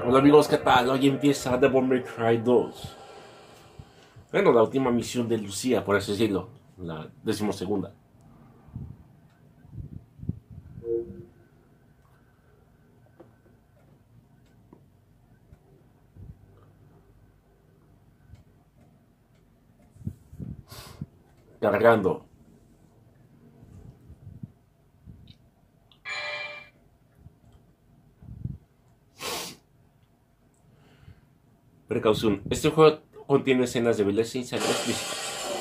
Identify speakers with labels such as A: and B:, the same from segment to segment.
A: Hola amigos, ¿qué tal? Hoy empieza Devil May Cry 2. Bueno, la última misión de Lucía, por así decirlo. La 12ª. Cargando. Precaución. Este juego contiene escenas de violencia y sangre explícita.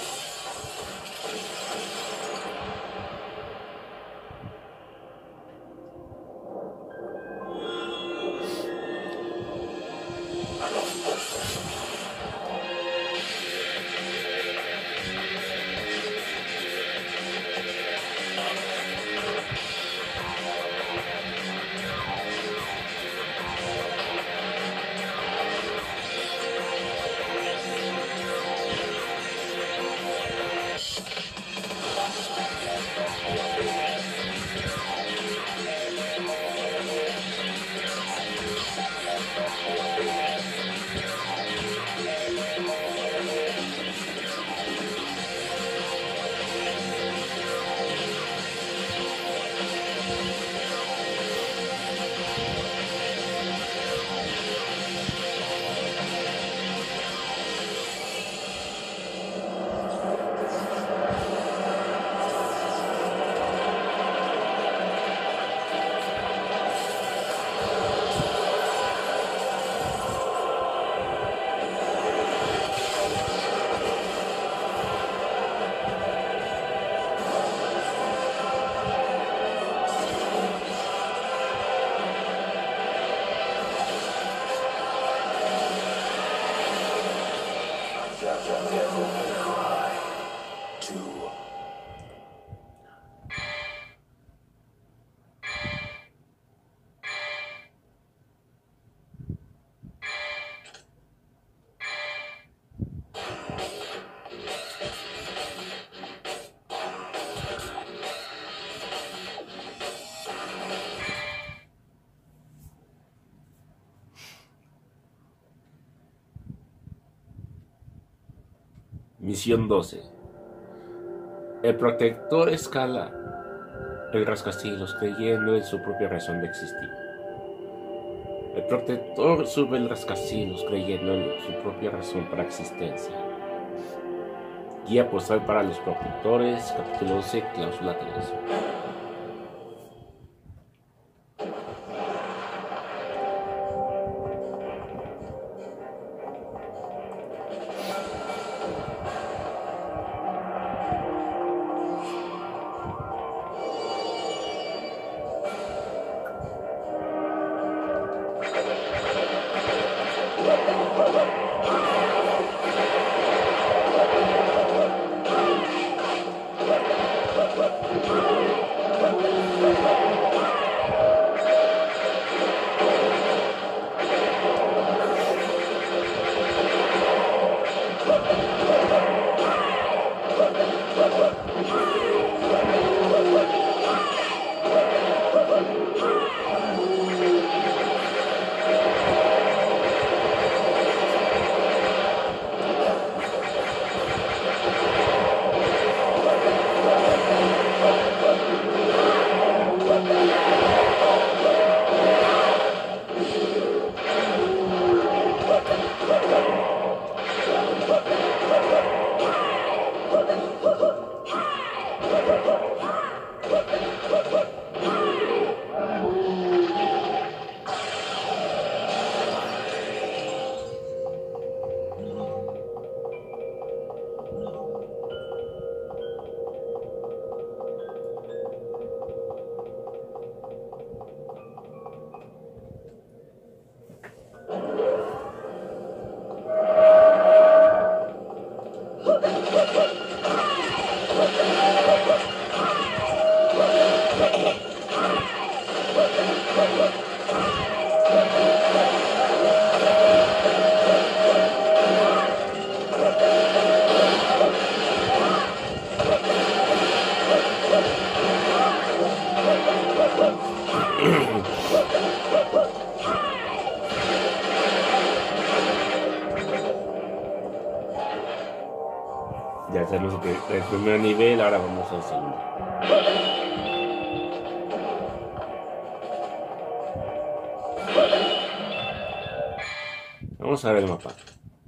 A: Misión 12. El protector escala el rascacielos creyendo en su propia razón de existir. El protector sube el rascacielos creyendo en su propia razón para existencia. Guía postal para los protectores, capítulo 11, cláusula 3. el primer nivel, ahora vamos al segundo. Vamos a ver el mapa.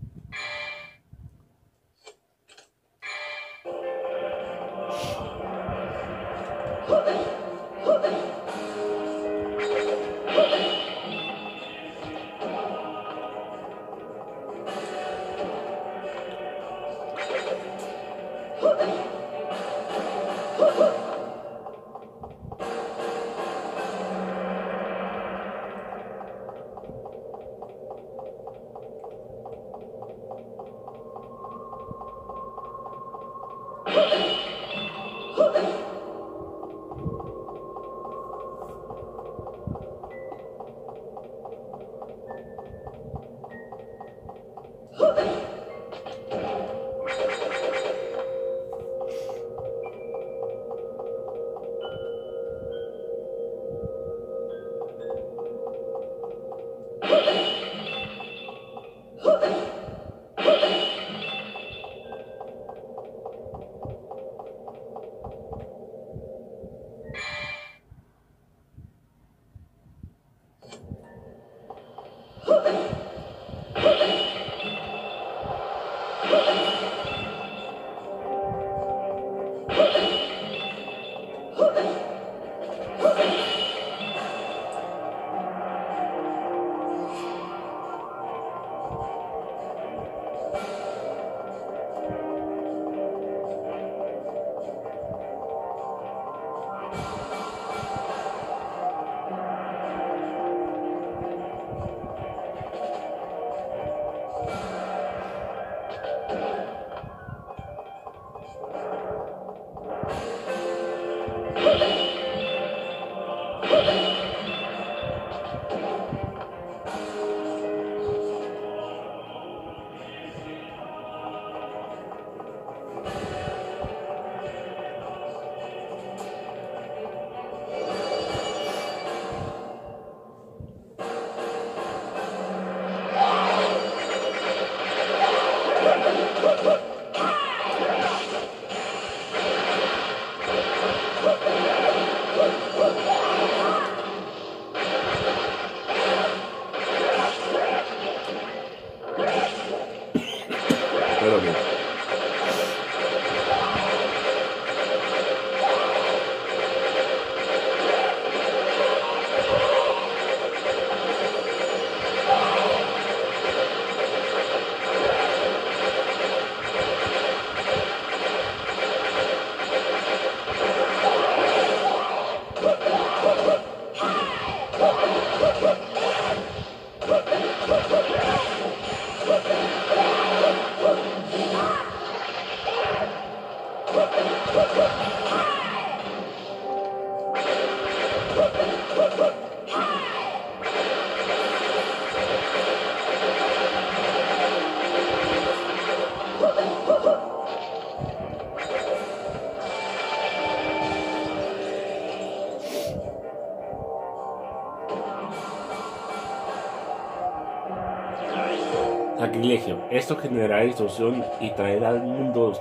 A: Pero bien. Sacrilegio. Esto generará distorsión y traerá al mundo,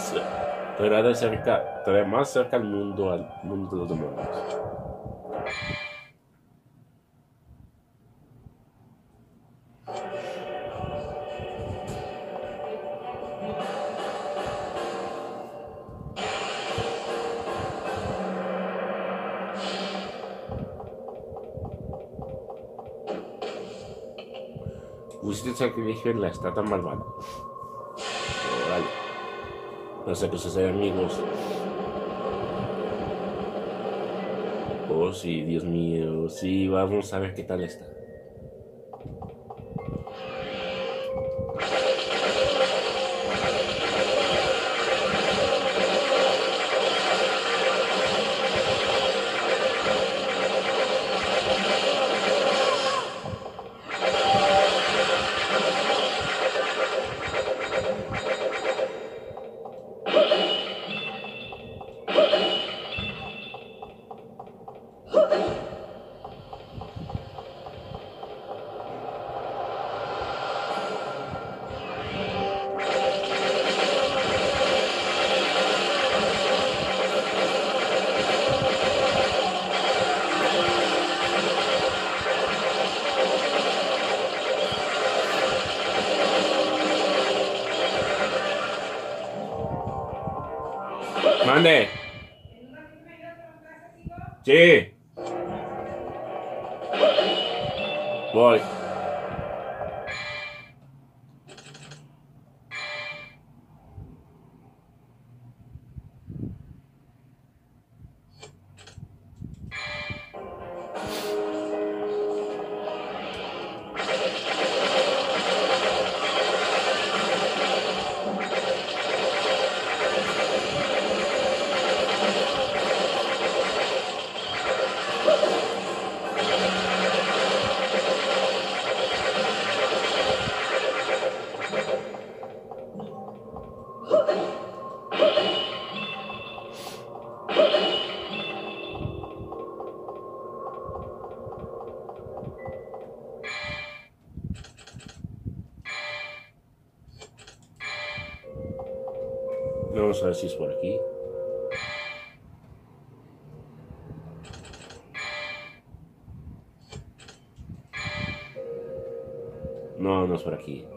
A: traerá más cerca al mundo de los demonios. Pusiste el sacrilegio en la estatua malvada. Órale. No sé qué sucede, amigos. Oh, sí, Dios mío. Sí, vamos a ver qué tal está. ¿Dónde? Sí. Voy. Vamos a ver si es por aquí. No, no es por aquí.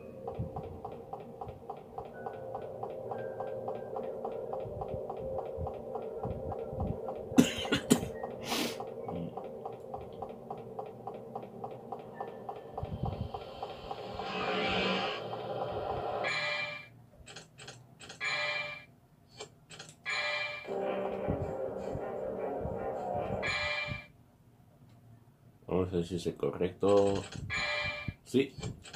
A: Vamos a ver si es el correcto. Sí.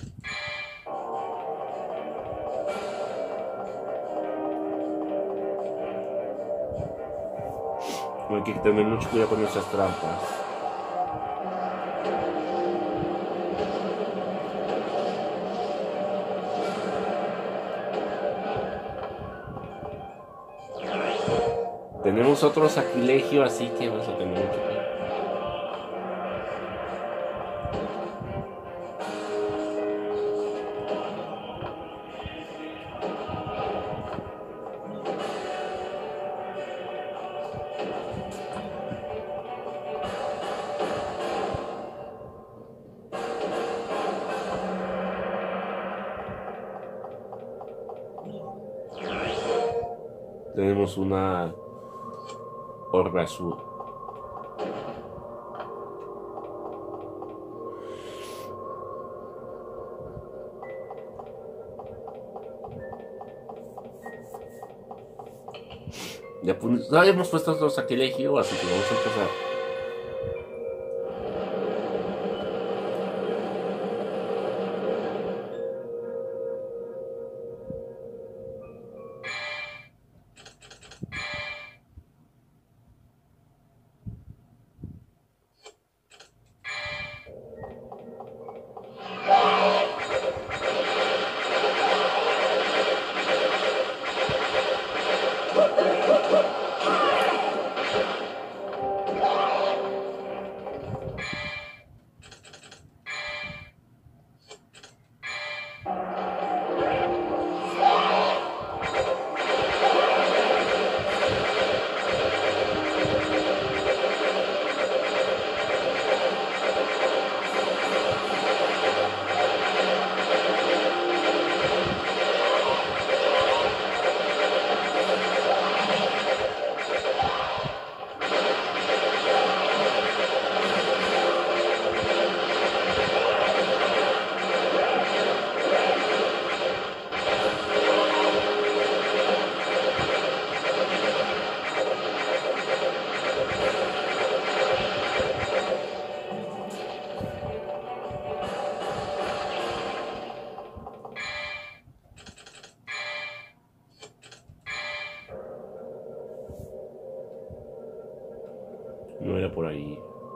A: Hay que tener mucho cuidado con esas trampas. Tenemos otro sacrilegio, así que vamos a tener mucho cuidado. Tenemos una orbe azul. Ya hemos puesto otro sacrilegio, así que vamos a empezar. No era por ahí.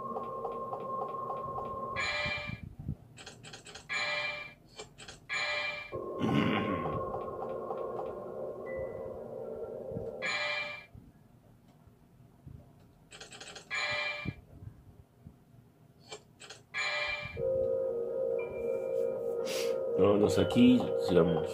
A: Vámonos aquí, sigamos.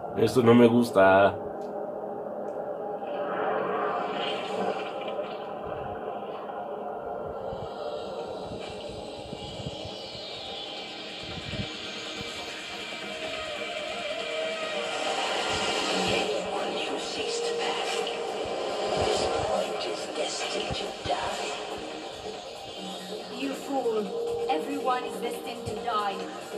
A: Esto no me gusta.
B: You fool! Everyone is destined to die.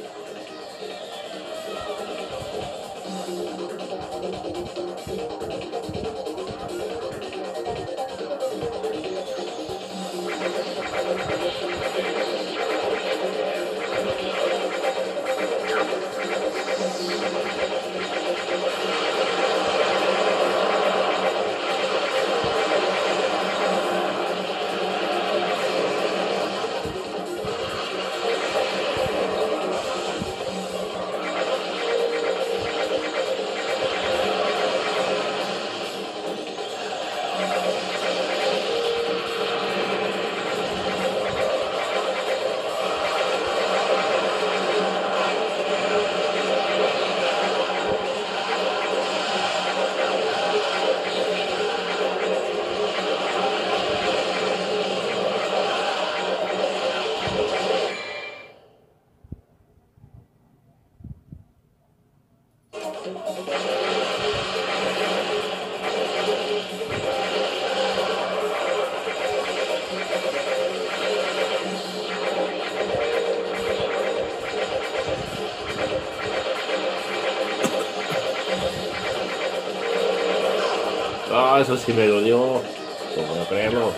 A: Ah, eso sí me dolió. No puedo creerlo.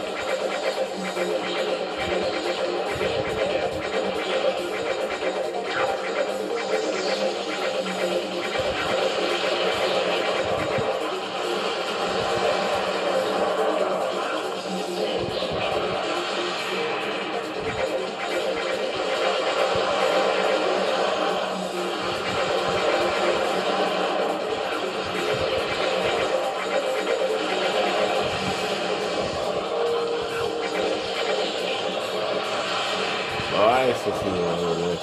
A: Ah, eso sí me dolió.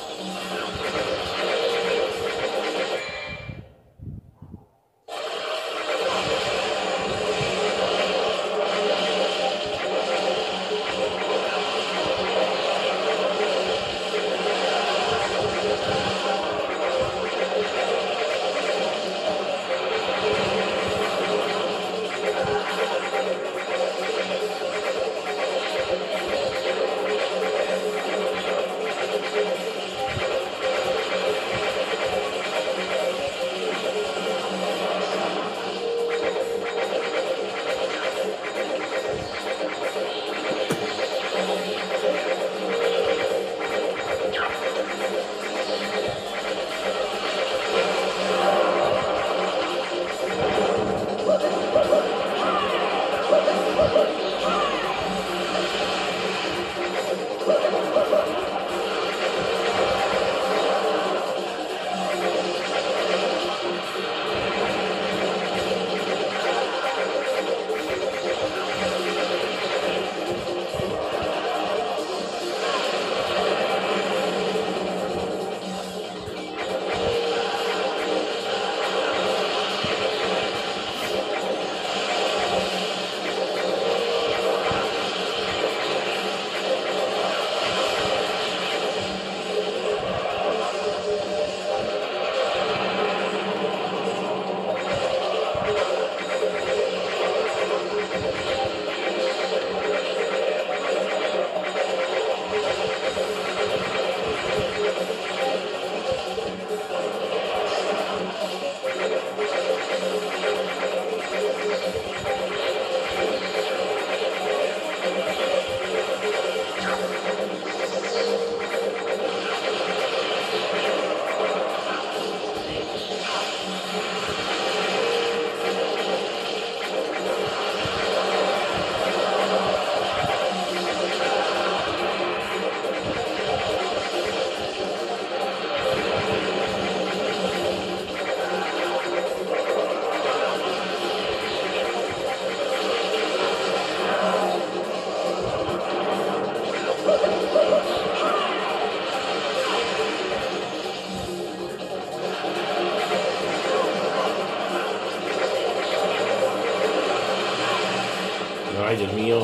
A: mío.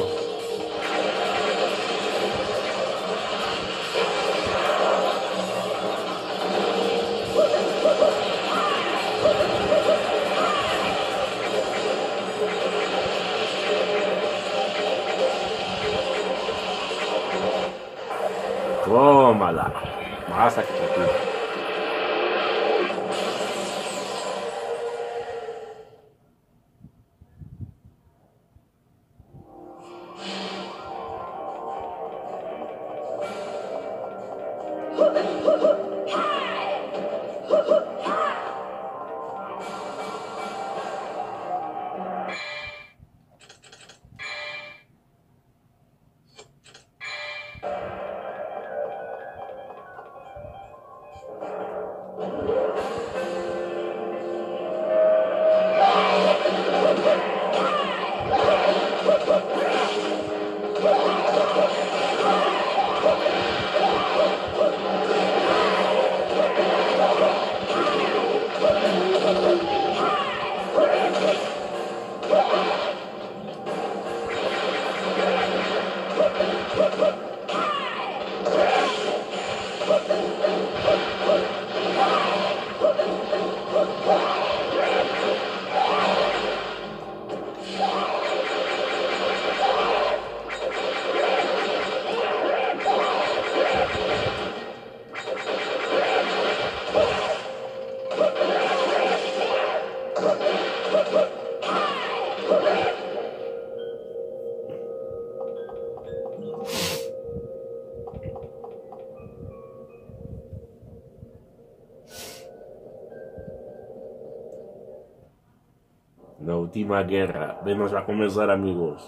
A: Tómala. Más aquí. La última guerra de nos va a comenzar, amigos.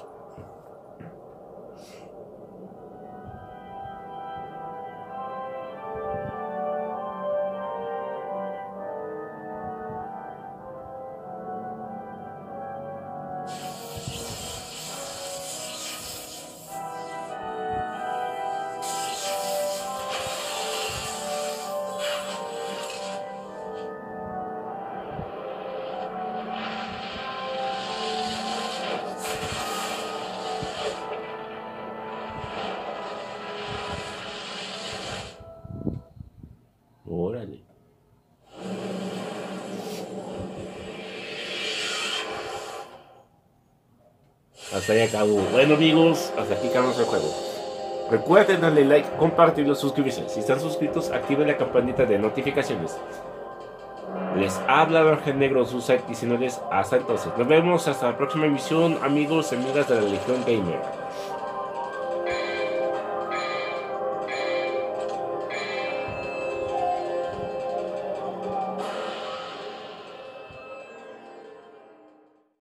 A: Órale. Hasta ahí acabó. Bueno, amigos, hasta aquí acabamos el juego. Recuerden darle like, compartirlo, suscribirse. Si están suscritos, activen la campanita de notificaciones. Les habla Ángel Negro Suicide diciéndoles hasta entonces. Nos vemos hasta la próxima emisión, amigos y amigas de la Legión Gamer.